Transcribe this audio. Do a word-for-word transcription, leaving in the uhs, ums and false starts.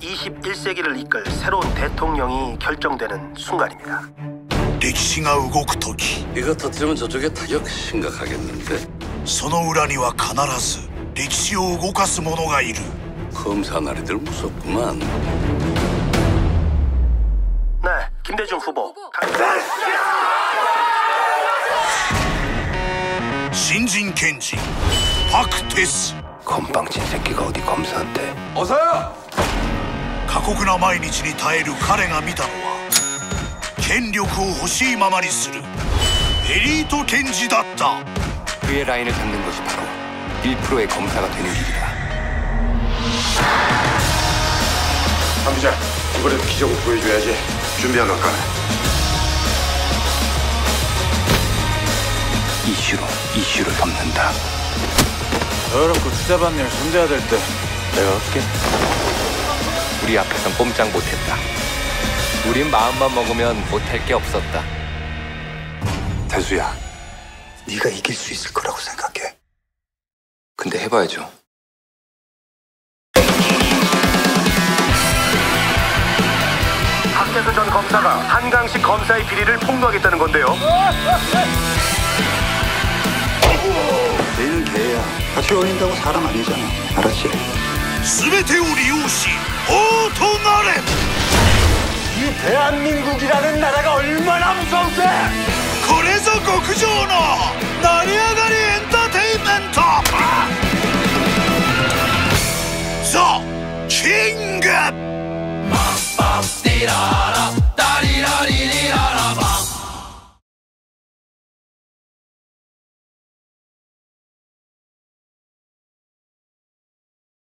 이십일 세기를 이끌 새로운 대통령이 결정되는 순간입니다. 歴史が動く時 이거 터뜨리면 저쪽에 타격 심각하겠는데? その裏には必ず歴史を動かす者がいる 검사 나리들 무섭구만. 네, 김대중 후보. 신진検事パク・テス 건빵친 새끼가 어디 검사한테? 어서요! 過酷な毎日に耐える彼が見たのは権力を欲しいままにするエリート検事だった 그의 라인을 닦는 것이 바로 일 퍼센트의 검사가 되는 길이다. 한 부장, 이번에도 기적을 보여줘야지. 준비한 걸까? 이슈로 이슈를 덮는다. 어렵고 투자받는 일 손대야 될 때 내가 어떻게? 우리 앞에선 꼼짝 못했다. 우린 마음만 먹으면 못할 게 없었다. 대수야, 네가 이길 수 있을 거라고 생각해. 근데 해봐야죠. 박태수 전 검사가 한강식 검사의 비리를 폭로하겠다는 건데요. 너희는 개야. 같이 어울린다고 사람 아니잖아. 알았지? 全てを利用し王となれ 이 대한민국이라는 나라가 얼마나 무서운데! これぞ極上の成り上がりエンターテインメント